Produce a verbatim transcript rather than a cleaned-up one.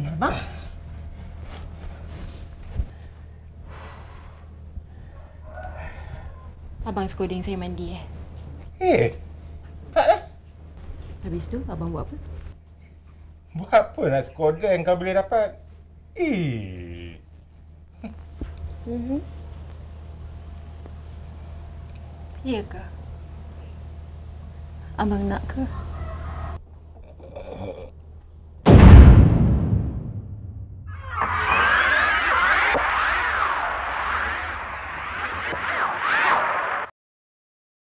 Eh, abang. Abang skoding saya mandi eh? Eh, taklah. Habis tu, abang buat apa? Buat apa nak skodeng kau boleh dapat? Eh. Mhm. Ya ke? Abang nak ke?